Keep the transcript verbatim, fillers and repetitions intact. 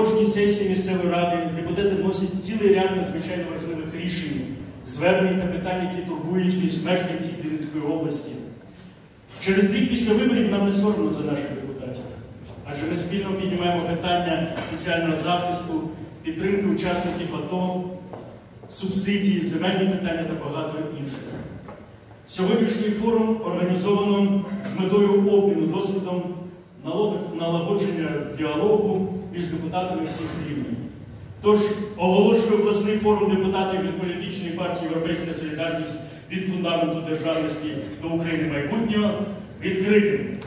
кожній сесії місцевої ради депутати вносять цілий ряд надзвичайно важливих рішень, звернень та питань, які турбують мешканців Вінницької області. Через рік після виборів нам не соромно за наших депутатів, адже ми спільно піднімаємо питання соціального захисту, підтримки учасників АТО, субсидії, земельні питання та багато інших. Сьогоднішній форум організовано з метою обміну досвідом налагодження діалогу між депутатами всіх рівнів. Тож оголошую обласний форум депутатів від політичної партії «Європейська солідарність» від фундаменту державності до України майбутнього відкритим.